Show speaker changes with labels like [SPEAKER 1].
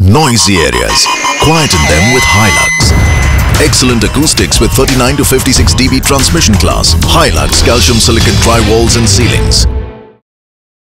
[SPEAKER 1] noisy areas. Quieten them with Hilux. Excellent acoustics with 39 to 56 dB transmission class. Hilux calcium silicate drywalls and ceilings.